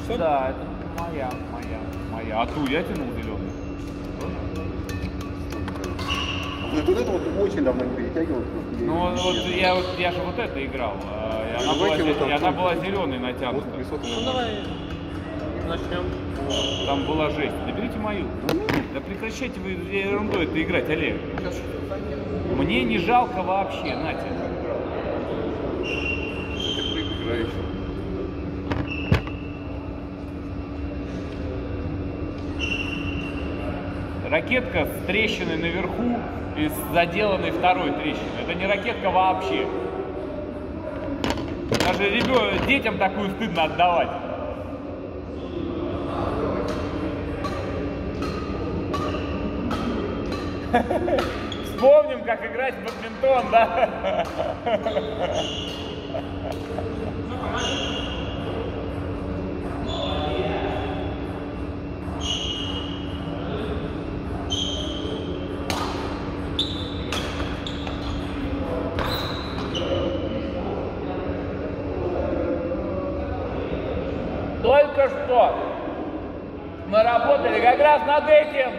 Да, это моя. А ту я тянул зеленый. Вот это вот очень давно не перетягивал. Ну вот я же вот это играл. И она была зеленой натянута. Ну давай начнем. Там была жесть. Наберите мою. Да прекращайте вы ерундой это играть, Олег. Мне не жалко вообще, Натя. Ты проиграешь. Ракетка с трещиной наверху и с заделанной второй трещиной. Это не ракетка вообще. Даже детям такую стыдно отдавать. Вспомним, как играть в бадминтон, да? Только что мы работали как раз над этим.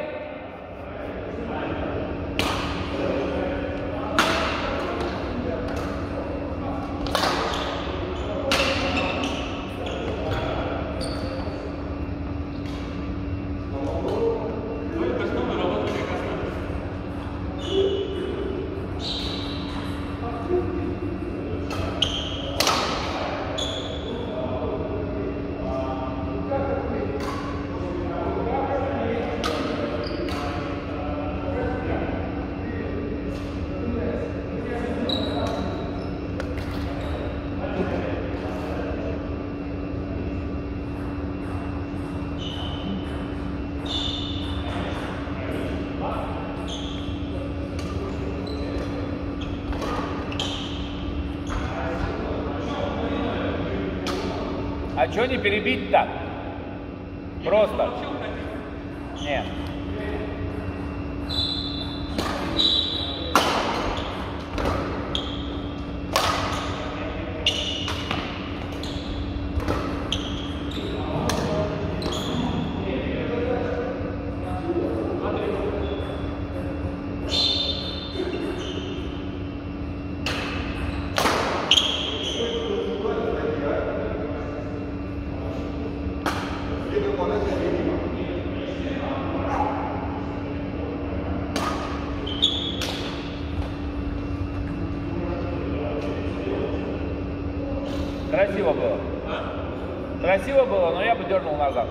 А чё не перебить-то? Просто. Нет. Красиво было. Красиво было, но я бы дернул назад.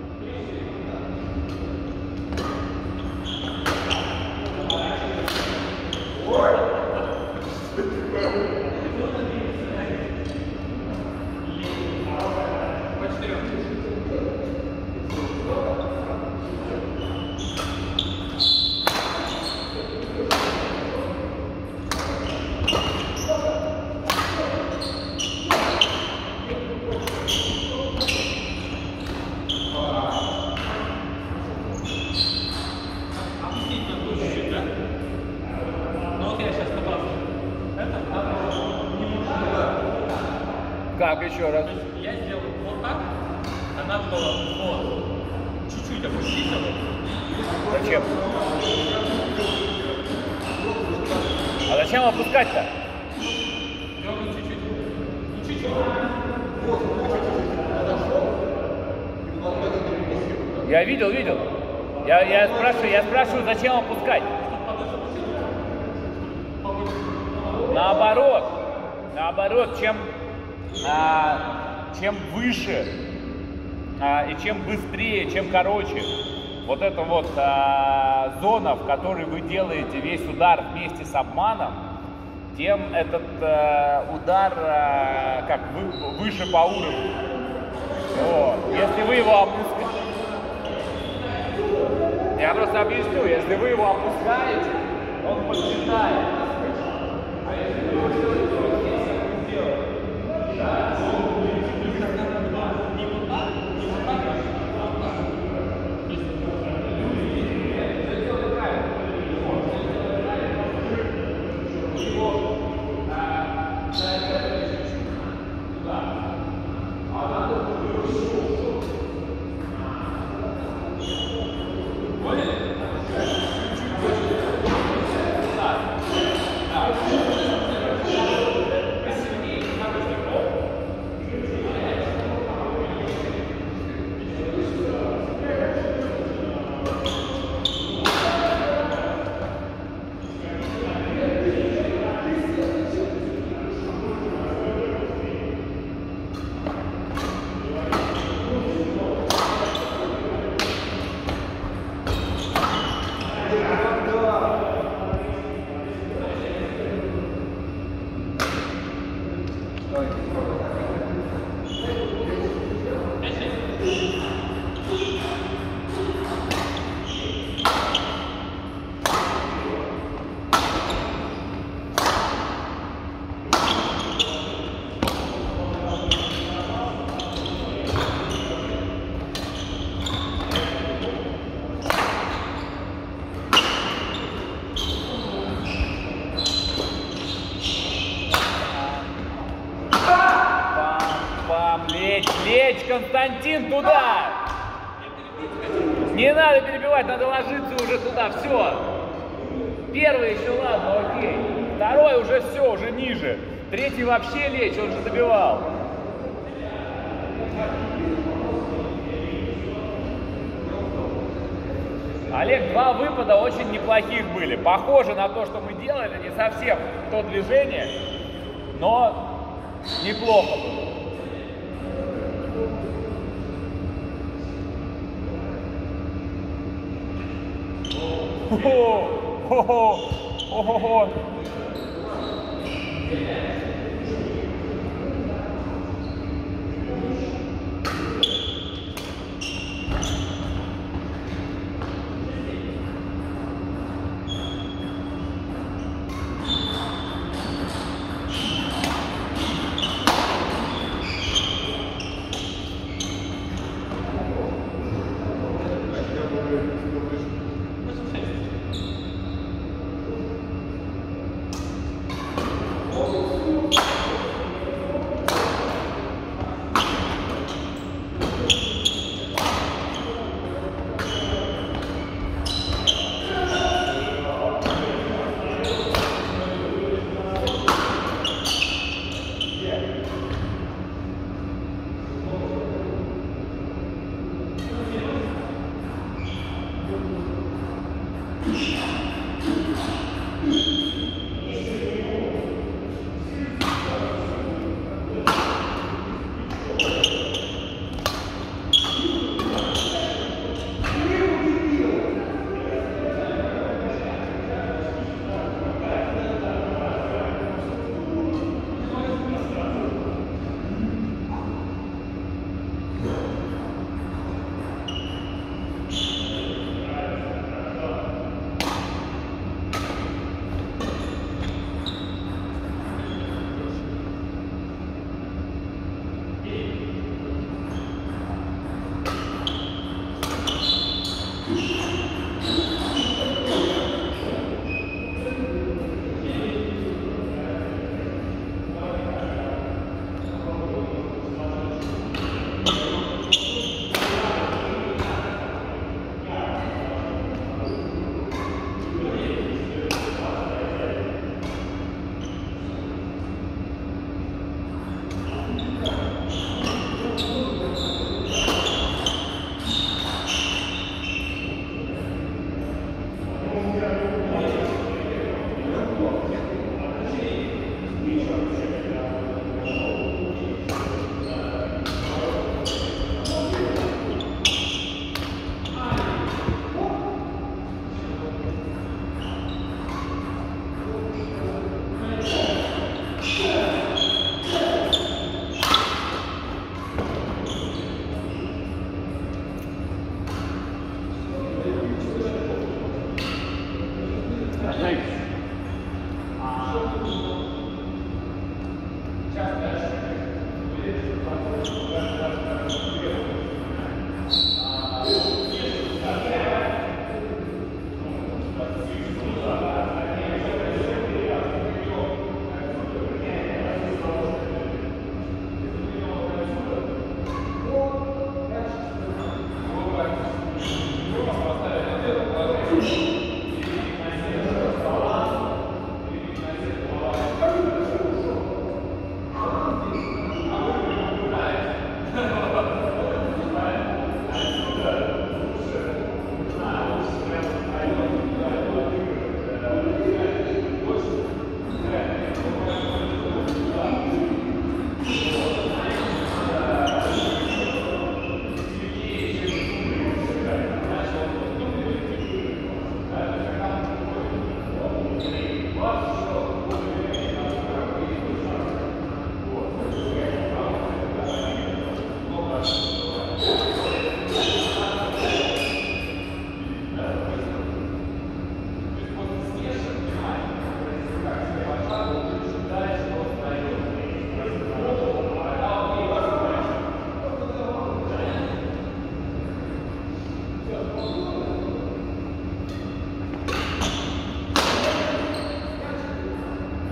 Как еще раз? Я сделал вот так, она была вот. Чуть-чуть опустить его. Зачем? А зачем опускать-то? Дернуть чуть-чуть. Не чуть-чуть. Я видел. Я спрашиваю, зачем опускать? Наоборот, чем выше и чем быстрее, чем короче вот эта вот зона, в которой вы делаете весь удар вместе с обманом, тем этот удар выше по уровню. Вот. Если вы его опускаете, я просто объясню, если вы его опускаете, он подсчитает. А если вы его делаете вот здесь, как вы сделали, да, он будет не вот так, Лечь, Константин, туда! Не надо перебивать, надо ложиться уже туда, все. Первый еще ладно, окей. Второй уже все, уже ниже. Третий вообще лечь, он же добивал. Олег, два выпада очень неплохих были. Похоже на то, что мы делали, не совсем то движение, но неплохо было. Ого-го!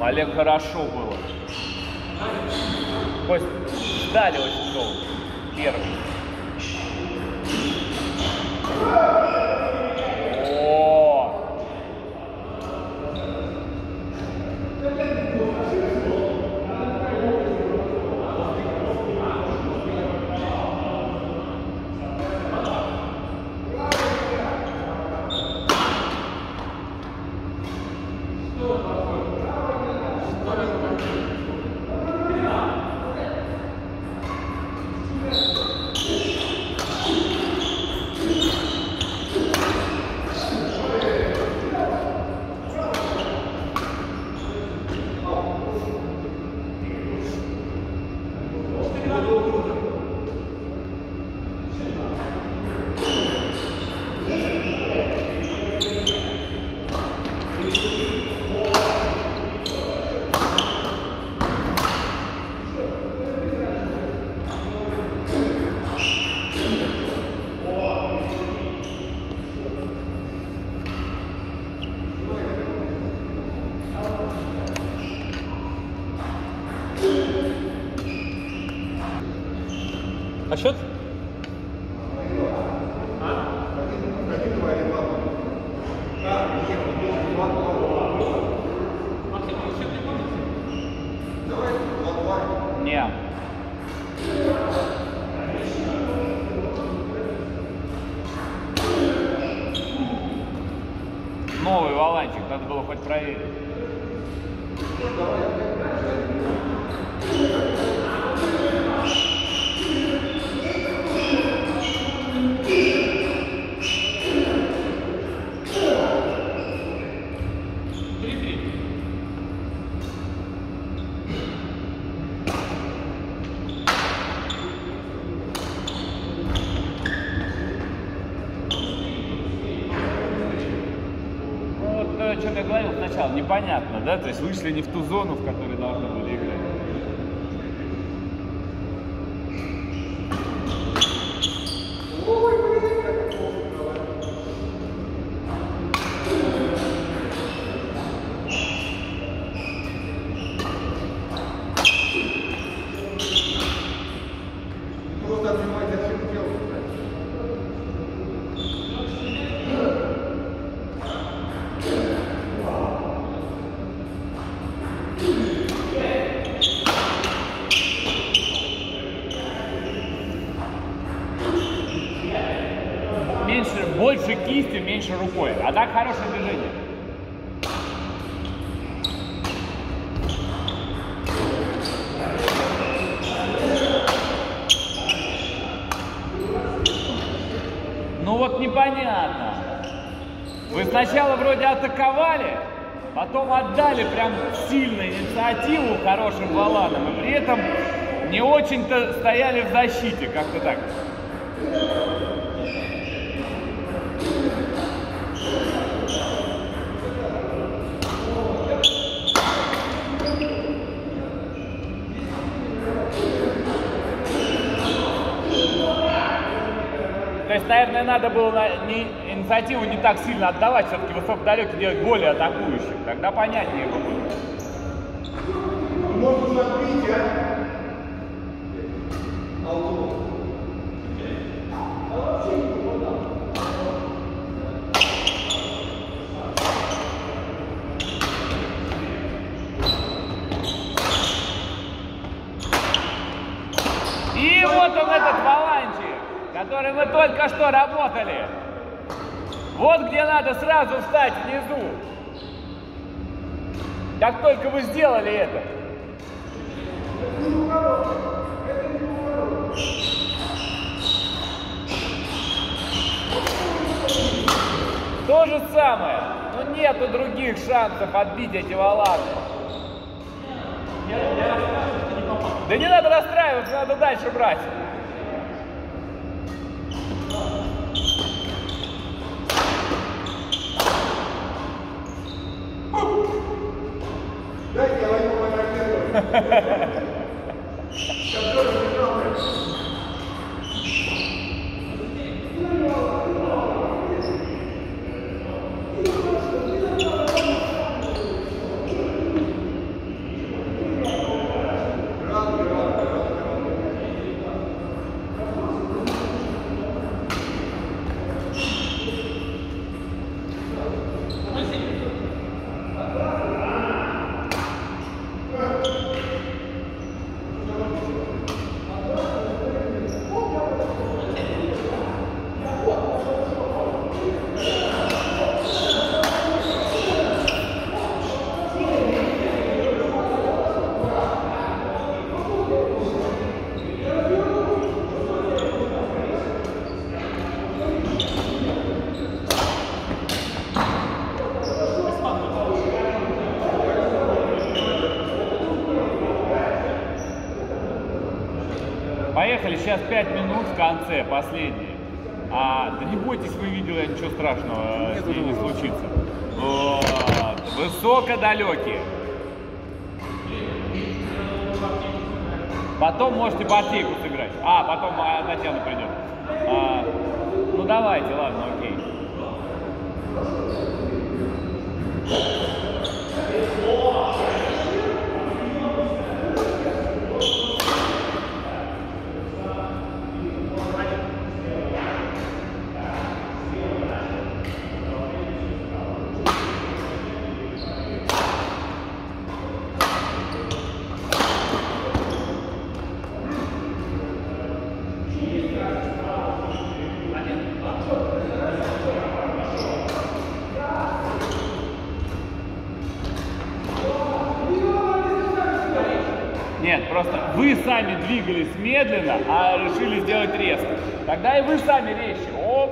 Олег, хорошо было. Кость, ждали очень долго. Первый. О! А счет? Не. Новый валанчик, надо было хоть проверить. О чем я говорил сначала, непонятно, да? То есть вышли не в ту зону, в которой должны были играть. Больше кистью, меньше рукой. А так хорошее движение. Ну вот непонятно. Вы сначала вроде атаковали, потом отдали прям сильно инициативу хорошим валанам, и при этом не очень-то стояли в защите, как-то так. То есть, наверное, надо было инициативу не так сильно отдавать, все-таки высокодалекий делать более атакующим. Тогда понятнее было. Можно забить, а? И вот он, этот валанчик, который мы только что работали. Вот где надо сразу встать внизу. Как только вы сделали это. То же самое. Но нету других шансов отбить эти валаны. Да не надо расстраиваться, надо дальше брать. Дайте я возьму фотографировать. Поехали, сейчас 5 минут в конце, последние. Да не бойтесь, вы видели, ничего страшного с ней не случится. Вот. Высокодалекие. Потом можете партийку сыграть. Потом Татьяна придет. Ну давайте, ладно, окей. Нет, просто вы сами двигались медленно, а решили сделать резко. Тогда и вы сами резче. Оп!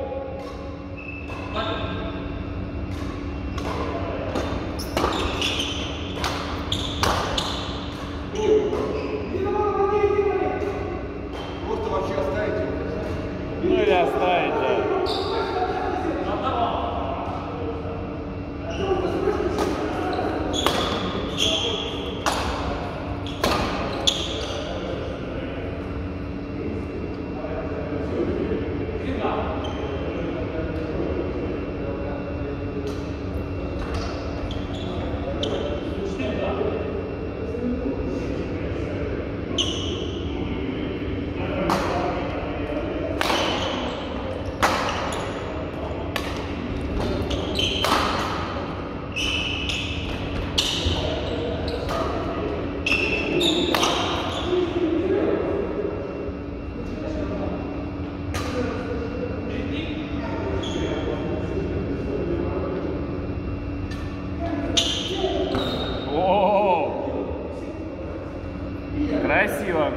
Просто вообще оставите. Ну или оставить, да. Красиво.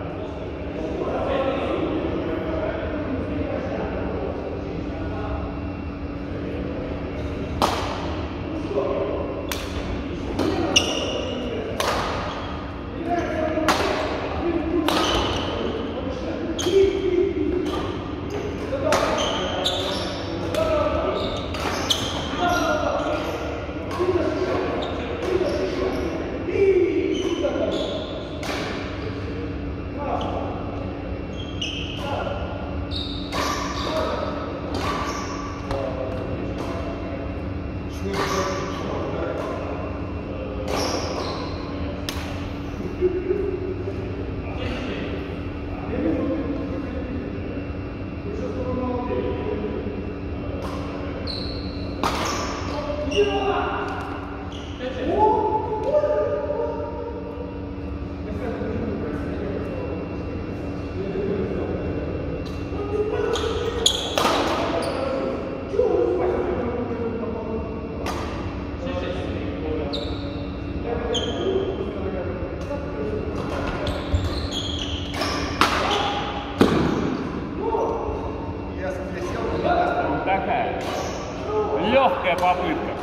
Такая легкая попытка.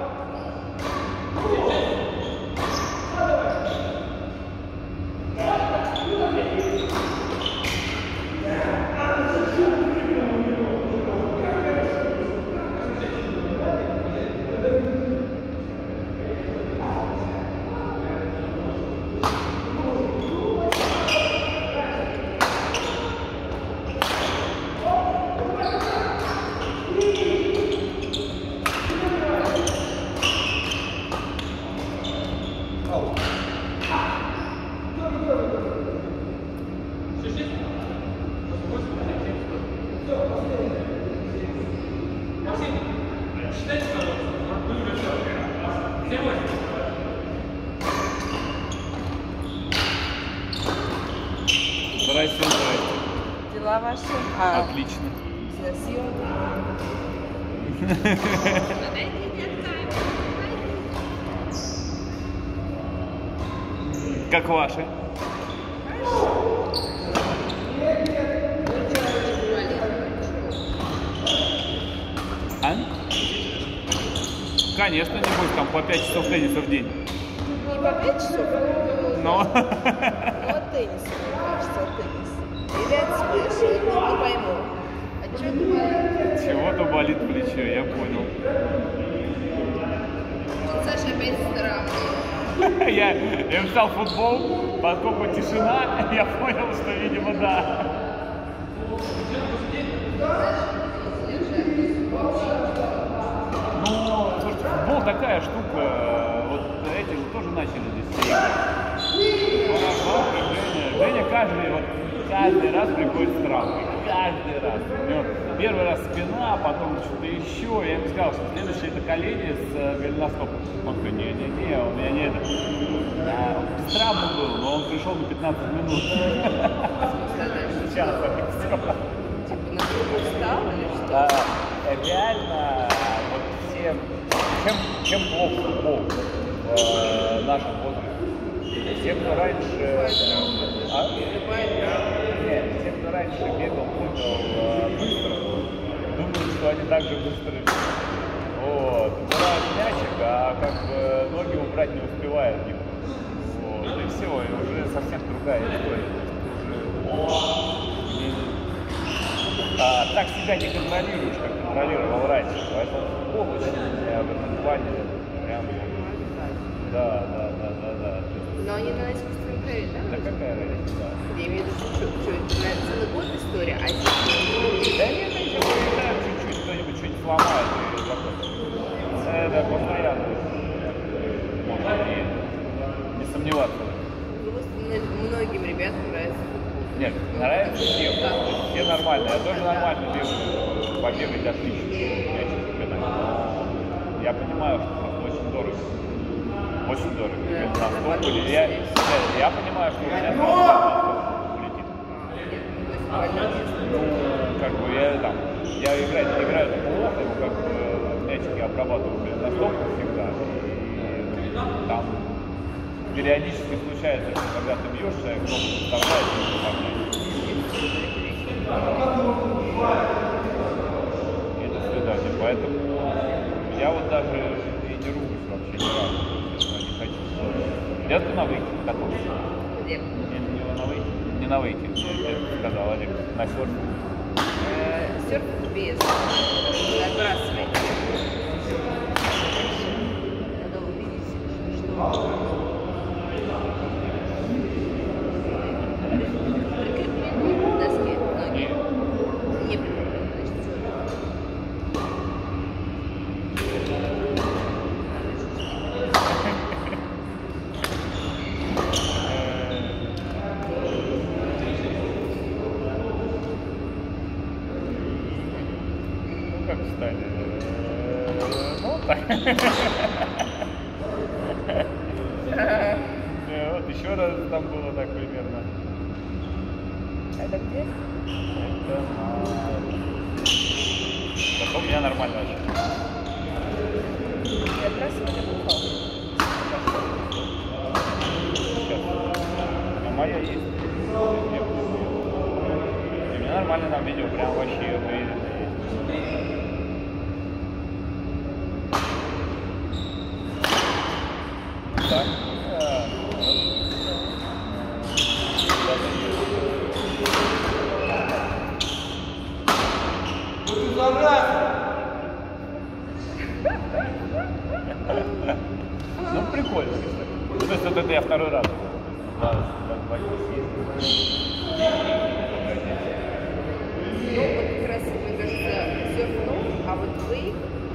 Здрасте, здрасте. Дела ваши? Отлично. Как ваши? Конечно, не будет там по 5 часов тенниса в день. Не по 5 часов? Но. Ну, от тенниса, мне кажется, от тенниса. что болит плечо, я понял. Саша опять странный. Я взял футбол, поскольку тишина, я понял, что, видимо, да. Ну, слушайте, футбол такая штука, вот эти же тоже начали здесь играть. Женя каждый раз приходит с травмой. Каждый раз. У него первый раз спина, потом что-то еще. Я ему сказал, что следующее это колени с голеностопом. Он говорит, не, у меня не это. Без травмы был, но он пришел на 15 минут. Сейчас Типа на кругу встал или что? Реально, вот всем, чем плох футбол в нашем возрасте? Те, кто раньше... Нет, те, кто раньше бегал, прыгал быстро, думают, что они так же быстро бегают. Вот. Убирают мячик, а как бы ноги убрать не успевают никто. Вот. И все, и уже совсем другая история. Так себя не контролируешь, как контролировал раньше. Поэтому футбол очень в этом плане прям... Да. Но они на искусственном траве, да? Да какая разница, да. Я имею в виду, что это целый год история, а здесь... Да нет, они играют чуть-чуть, кто-нибудь что-нибудь сломает и такое. Это постоянно. Можно не сомневаться. Многим ребятам нравится футбол. Нет, нравится всем. Все нормально. Я тоже нормально бегаю. Побегать отлично. Я понимаю, что просто очень дорого. Очень дорого. Я понимаю, что у меня улетит. Ну, как бы я играю плохо, как бы мячики обрабатываю на стопку всегда. И там периодически случается, что когда ты бьешь, человек ногу вставляет и выполняет. И до свидания. Поэтому я вот даже и не ругаюсь вообще ни разу. Не хочу. Я на вейке катался. Где? Не на вейке, мне сказал Олег, на серфе. Серф без отбрасывания. Надо увидеть, что... Прикреплены к доске ноги. Не прикреплены, значит, Как встали? Ну, так. Вот еще раз там было так примерно. это где? Это зато у меня нормально вообще. И отбрасывание бухал. Сейчас. А моя есть. И у меня нормально на видео прям вообще выявлено есть. Так. Ну, прикольно, кстати. Ну, то есть вот это я второй раз. Ну, вот как раз, мне кажется, серф-ноу, а вот вейк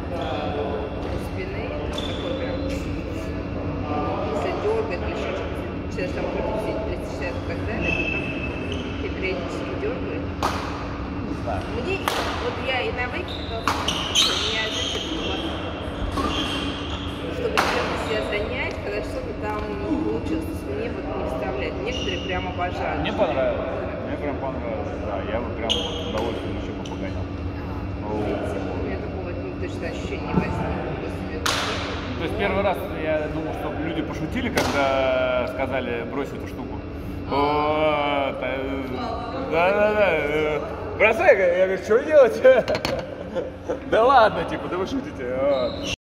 спины такой прям, если дергает или еще что-то, сейчас там крутить 360 и так далее, то там периодически дергает. Не знаю. Мне, вот я и на вейке хотела, что у меня, знаете, чтобы себя занять, когда что-то там не получилось, мне вот не вставлять. Некоторые прям обожают. Мне понравилось. Мне прям понравилось. Да, я бы прям с удовольствием еще бы погонял. У меня такого точно ощущения не возникло после этого. То есть первый раз я думал, что люди пошутили, когда сказали брось эту штуку. Да. Бросай, я говорю, что делать? Да ладно, типа, да вы шутите.